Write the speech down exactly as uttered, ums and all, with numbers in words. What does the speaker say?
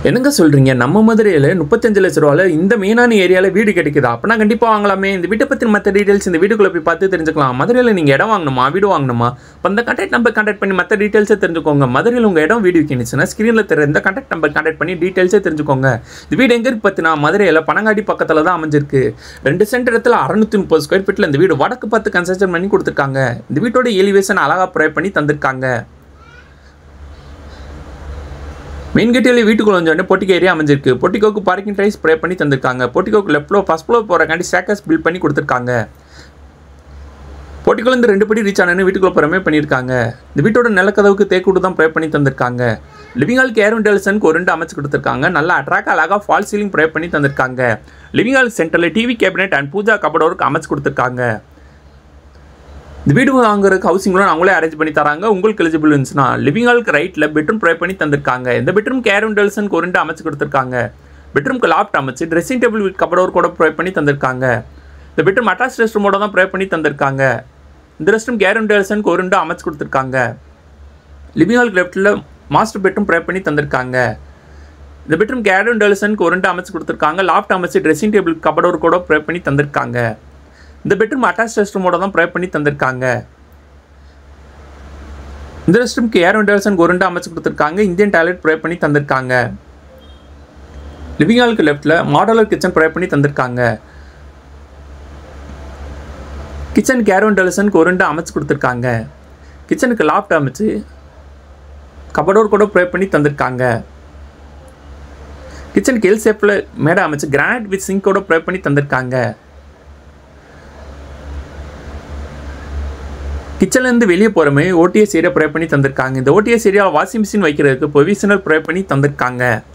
என்னங்க சொல்கிறீங்க? நம்ம மதுரையில் முப்பத்தஞ்சு லட்ச ரூபாயில் இந்த மெயினான ஏரியாவில் வீடு கிடைக்குதா? அப்போனா கண்டிப்பாக வாங்கலாமே. இந்த வீட்டை பற்றி மற்ற டீட்டெயில்ஸ் இந்த வீட்டுக்குள்ளே போய் பார்த்து தெரிஞ்சுக்கலாம். மதுரையில் நீங்கள் இடம் வாங்கணுமா, வீடு வாங்கணுமா? இப்போ அந்த கான்டாக்ட் நம்பர் கான்டாக்ட் பண்ணி மற்ற டீட்டெயில்ஸை தெரிஞ்சுக்கோங்க. மதுரையில் உங்கள் இடம் வீடு விற்கினுச்சுன்னா ஸ்க்ரீனில் தெரிய இந்த கான்டாக்ட் நம்பர் கான்டாக்ட் பண்ணி டீட்டெயில்ஸே தெரிஞ்சுக்கோங்க. இந்த வீடு எங்கே இருக்கு பார்த்தினா மதுரையில் பனங்காடி பக்கத்தில் தான் அமைஞ்சிருக்கு. ரெண்டு சென்ட் இடத்துல அறுநூத்தி முப்பது ஸ்கொயர் ஃபீட்டில் இந்த வீடு வடக்கு பார்த்து கன்ஸ்ட்ரக்ஷன் பண்ணி கொடுத்துருக்காங்க. இந்த வீட்டோட எலிவேஷன் அழகாக ப்ரொவைட் பண்ணி தந்திருக்காங்க. மெயின் கேட்டில் வீட்டுக்குள்ள வந்து பொட்டிக்கு ஏரியா அமைஞ்சிருக்கு. பொட்டிக்கோக்கு பார்க்கிங் டைஸ் ப்ரே பண்ணி தந்திருக்காங்க. பொட்டிக்கோக்கு லெஃப்ட் ஃப்ளோர் ஃபர்ஸ்ட் ஃப்ளோர் போகிறக்காண்டி ஸ்டேக்கர்ஸ் பில்ட் பண்ணி கொடுத்துருக்காங்க. பொட்டிக்குள்ளேருந்து ரெண்டு படி ரீச் ஆனு வீட்டுக்குள்ள புறமே பண்ணியிருக்காங்க. இந்த வீட்டோட நிலக்கதவுக்கு தேக்கூட்டு தான் ப்ரே பண்ணி தந்திருக்காங்க. லிவிங் ஹால் கேர் டெலிசனுக்கு ஒரு ரெண்டு அமைச்சு கொடுத்துருக்காங்க. நல்லா அட்ராக்ட் அழகாக ஃபால் சீலிங் ப்ரே பண்ணி தந்திருக்காங்க. லிவிங் ஹால் சென்டரில் டிவி கேபினெட் அண்ட் பூஜா கபடோருக்கு அமைச்சு கொடுத்துருக்காங்க. இந்த வீடு வாங்குறதுக்கு ஹவுசிங் லோன் அவங்களே அரேஞ்ச் பண்ணி தராங்க. உங்களுக்கு எலிஜிபிள் இருந்துச்சுன்னா லிவிங் ஹாலுக்கு ரைட்டில் பெட்ரூம் ப்ரொவைட் பண்ணி தந்திருக்காங்க. இந்த பெட்ரூம் கேர் டெலிசனுக்கு ஒரு ரெண்டு அமைச்சு கொடுத்துருக்காங்க. பெட்ரூம்க்கு லாப்ட் அமைச்சு ட்ரெஸ்ஸிங் டேபிள் வித் கபடோர் கூட ப்ரொவைட் பண்ணி தந்திருக்காங்க. இந்த பெட்ரூம் அட்டாச் ரெஸ்ட் ரூமோட தான் ப்ரொவைட் பண்ணி தந்திருக்காங்க. இந்த ரெஸ்ட் ரூம் கேர் டெலிசனுக்கு ஒரு ரெண்டு அமைச்சு கொடுத்துருக்காங்க. லிவிங் ஹாலுக்கு லெஃப்ட்டில் மாஸ்டர் பெட்ரூம் ப்ரொவைட் பண்ணி தந்திருக்காங்க. இந்த பெட்ரூம் கேர் டெலிசனுக்கு ஒரு ரெண்டு அமைச்சு கொடுத்துருக்காங்க. லாப்ட் அமைச்சு ட்ரெஸ்ஸிங் டேபிள் கபடோர் கூட ப்ரொவைட் பண்ணி தந்திருக்காங்க. இந்த பெட்ரூம் அட்டாச் ரெஸ்ட் ரூமோட தான் ப்ரொவைட் பண்ணி தந்திருக்காங்க. இந்த ரெஸ்ட் ரூம்க்கு ஏர் வென்டிலேஷனுக்கு ஒரு ரெண்டு அமைச்சு கொடுத்துருக்காங்க. இந்தியன் டாய்லெட் ப்ரொவைட் பண்ணி தந்திருக்காங்க. லிவிங் ஹாலுக்கு லெஃப்ட்டில் மாடலர் கிச்சன் ப்ரொவைட் பண்ணி தந்திருக்காங்க. கிச்சனுக்கு ஏர் வென்டிலேஷனுக்கு ஒரு ரெண்டு அமைச்சு கொடுத்துருக்காங்க. கிச்சனுக்கு லாப்ட் அமைச்சு கபடோர் கூட ப்ரொவைட் பண்ணி தந்திருக்காங்க. கிச்சனுக்கு எல் ஷேப்பில் மேடை அமைச்சு கிரானைட் வித் சிங்கோட ப்ரொவைட் பண்ணி தந்திருக்காங்க. கிச்சன்லேருந்து வெளியே போகிறமே ஓடிஎஸ் ஏரியா ப்ரொவைட் பண்ணி தந்திருக்காங்க. இந்த ஓடிஎஸ் ஏரியா வாஷிங் மிஷின் வைக்கிறதுக்கு ப்ரொவிஷனல் ப்ரொவைட் பண்ணி தந்திருக்காங்க.